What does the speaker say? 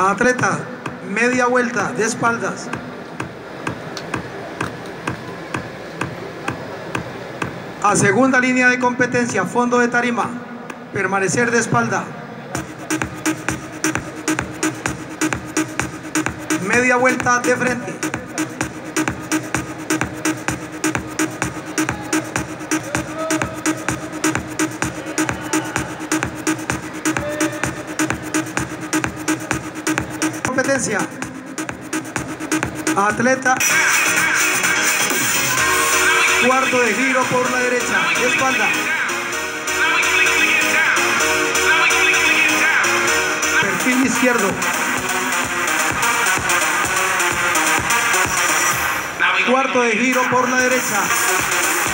Atleta, media vuelta de espaldas. A segunda línea de competencia, fondo de tarima, permanecer de espalda. Media vuelta de frente. Competencia. Atleta. Cuarto de giro por la derecha, de espalda. Perfil izquierdo. Cuarto de giro por la derecha.